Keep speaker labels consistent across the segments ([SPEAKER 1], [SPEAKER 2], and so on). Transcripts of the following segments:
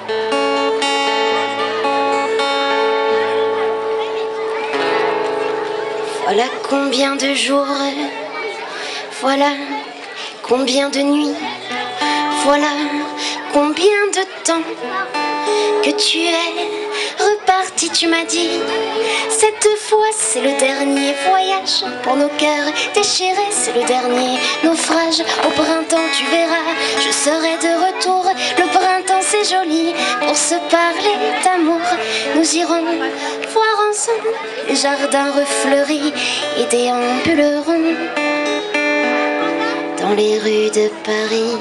[SPEAKER 1] Voilà combien de jours, voilà combien de nuits, voilà combien de temps que tu es reparti, tu m'as dit. Cette fois c'est le dernier voyage pour nos cœurs déchirés, c'est le dernier naufrage. Au printemps tu verras, je serai de retour. Le printemps c'est joli pour se parler d'amour. Nous irons voir ensemble les jardins refleuris et déambulerons dans les rues de Paris.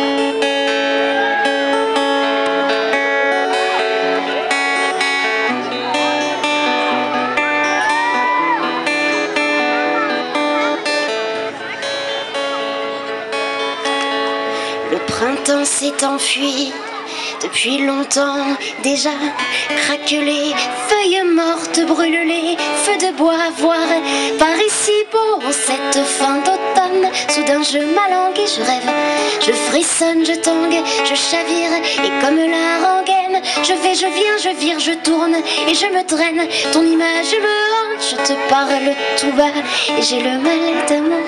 [SPEAKER 1] Le printemps s'est enfui depuis longtemps déjà. Craquelé, feuilles mortes, brûlent les feux de bois. Voir par ici beau en cette fin d'automne. Soudain je m'alangue, je rêve, je frissonne, je tangue, je chavire. Et comme la rengaine, je vais, je viens, je vire, je tourne et je me traîne. Ton image me hante, je te parle tout bas. Et j'ai le mal d'amour,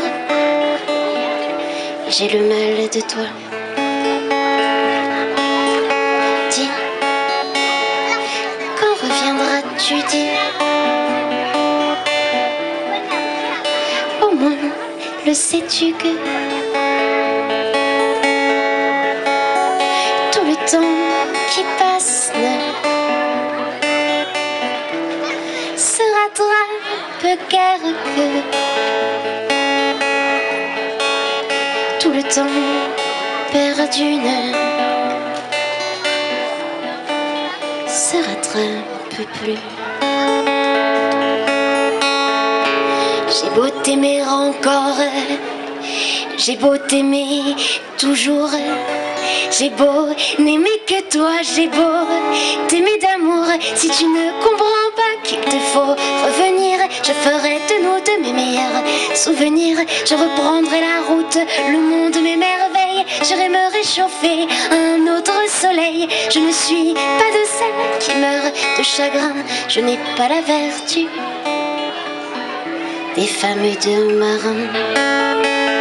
[SPEAKER 1] j'ai le mal de toi. Dis, quand reviendras-tu, dis? Au moins, le sais-tu que tout le temps qui passe ne se rattrape guère que tout le temps perdu ne se rattrape plus. J'ai beau t'aimer encore, j'ai beau t'aimer toujours, j'ai beau n'aimer que toi, j'ai beau t'aimer d'amour. Si tu ne comprends pas qu'il te faut revenir, je ferai de nous de mes meilleurs souvenirs. Je reprendrai la route, le monde m'émerveille. J'irai me réchauffer à un autre soleil. Je ne suis pas de celle qui meurt de chagrin. Je n'ai pas la vertu des femmes et de marins.